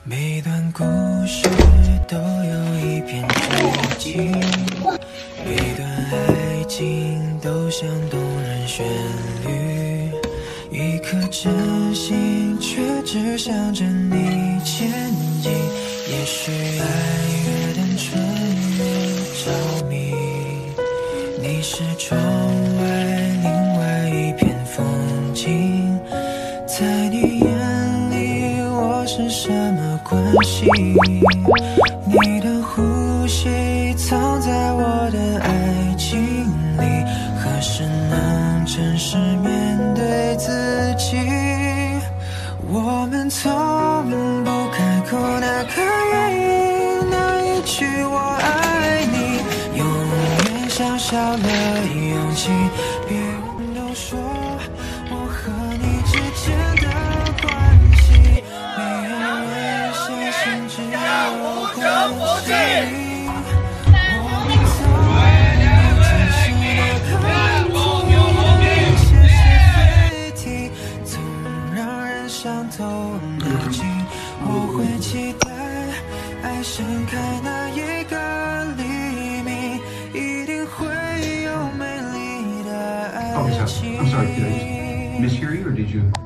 每段故事都有一片寂静，每段爱情都像动人旋律，一颗真心却只想着你前进。也许爱越单纯越着迷，你是窗外另外一片风景，在你眼里我是什么关系？你的呼吸藏在我的爱情里，何时能诚实面对自己？我们从不开口，那个原因，那一句我爱你，永远像少了勇气。别人都说我和你之间的关系，没有人相信，只有关系。我们从不真实的沟通，一些是非题，总让人伤透脑筋。我会期待爱盛开那一个黎明，一定会有美丽的爱情。 I'm sorry, did I just mishear you or did you?